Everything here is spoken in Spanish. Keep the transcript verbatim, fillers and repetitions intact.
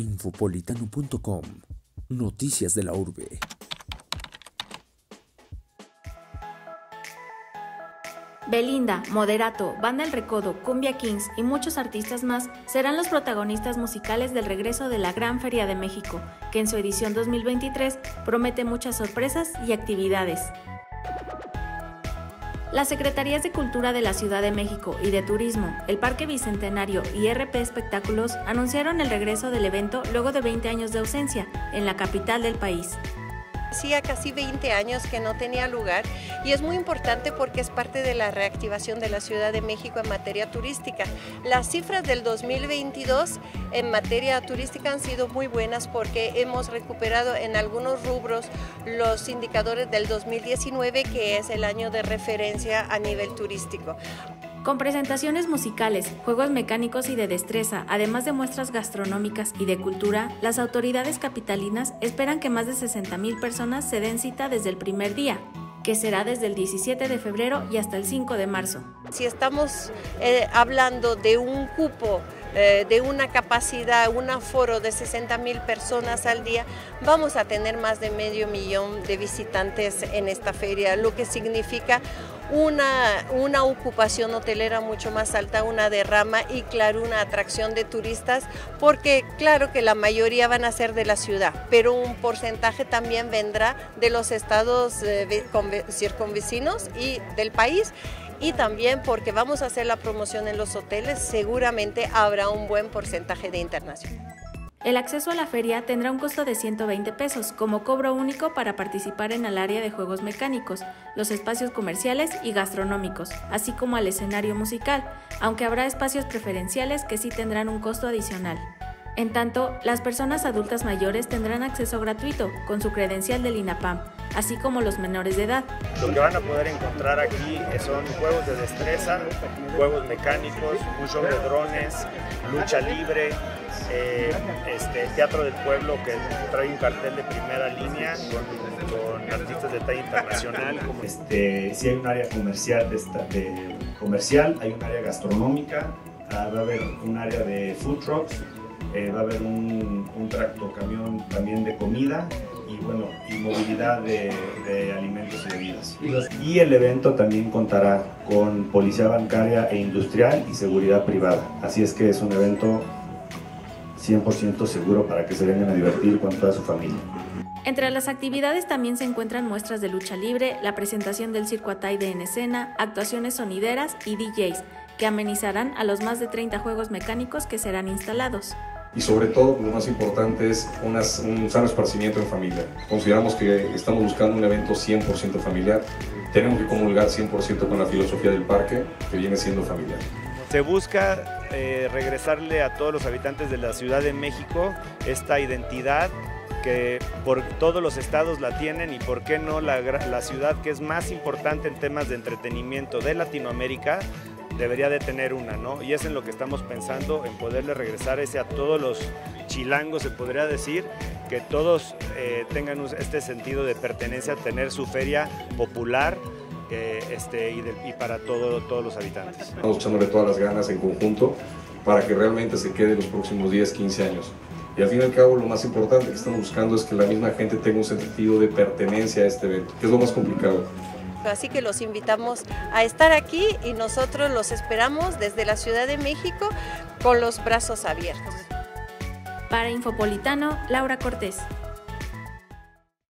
infopolitano punto com. Noticias de la urbe. Belinda, Moderato, Banda El Recodo, Cumbia Kings y muchos artistas más serán los protagonistas musicales del regreso de la Gran Feria de México, que en su edición dos mil veintitrés promete muchas sorpresas y actividades. Las Secretarías de Cultura de la Ciudad de México y de Turismo, el Parque Bicentenario y R P Espectáculos anunciaron el regreso del evento luego de veinte años de ausencia en la capital del país. Hacía casi veinte años que no tenía lugar y es muy importante porque es parte de la reactivación de la Ciudad de México en materia turística. Las cifras del dos mil veintidós en materia turística han sido muy buenas porque hemos recuperado en algunos rubros los indicadores del dos mil diecinueve, que es el año de referencia a nivel turístico. Con presentaciones musicales, juegos mecánicos y de destreza, además de muestras gastronómicas y de cultura, las autoridades capitalinas esperan que más de sesenta mil personas se den cita desde el primer día, que será desde el diecisiete de febrero y hasta el cinco de marzo. Si estamos eh, hablando de un cupo, eh, de una capacidad, un aforo de sesenta mil personas al día, vamos a tener más de medio millón de visitantes en esta feria, lo que significa Una, una ocupación hotelera mucho más alta, una derrama y claro, una atracción de turistas, porque claro que la mayoría van a ser de la ciudad, pero un porcentaje también vendrá de los estados eh, circunvecinos y del país, y también porque vamos a hacer la promoción en los hoteles, seguramente habrá un buen porcentaje de internacional. El acceso a la feria tendrá un costo de ciento veinte pesos como cobro único para participar en el área de juegos mecánicos, los espacios comerciales y gastronómicos, así como al escenario musical, aunque habrá espacios preferenciales que sí tendrán un costo adicional. En tanto, las personas adultas mayores tendrán acceso gratuito con su credencial del INAPAM, así como los menores de edad. Lo que van a poder encontrar aquí son juegos de destreza, juegos mecánicos, un show de drones, lucha libre, eh, este, teatro del pueblo que trae un cartel de primera línea con, con artistas de talla internacional. Como este, si hay un área comercial, de esta, de, comercial, hay un área gastronómica, uh, va a haber un área de food trucks. Eh, va a haber un, un tractocamión también de comida y bueno, y movilidad de, de alimentos y bebidas. Y, los, y el evento también contará con policía bancaria e industrial y seguridad privada. Así es que es un evento cien por ciento seguro para que se vengan a divertir con toda su familia. Entre las actividades también se encuentran muestras de lucha libre, la presentación del Circo Ataide en escena, actuaciones sonideras y D Js, que amenizarán a los más de treinta juegos mecánicos que serán instalados. Y sobre todo, lo más importante es unas, un sano esparcimiento en familia. Consideramos que estamos buscando un evento cien por ciento familiar. Tenemos que comulgar cien por ciento con la filosofía del parque, que viene siendo familiar. Se busca eh, regresarle a todos los habitantes de la Ciudad de México esta identidad que por todos los estados la tienen y por qué no la, la ciudad que es más importante en temas de entretenimiento de Latinoamérica debería de tener una, ¿no? Y es en lo que estamos pensando, en poderle regresar ese a todos los chilangos, se podría decir, que todos eh, tengan este sentido de pertenencia, tener su feria popular eh, este, y, de, y para todo, todos los habitantes. Estamos echándole todas las ganas en conjunto para que realmente se quede los próximos diez, quince años. Y al fin y al cabo lo más importante que estamos buscando es que la misma gente tenga un sentido de pertenencia a este evento, que es lo más complicado. Así que los invitamos a estar aquí y nosotros los esperamos desde la Ciudad de México con los brazos abiertos. Para Infopolitano, Laura Cortés.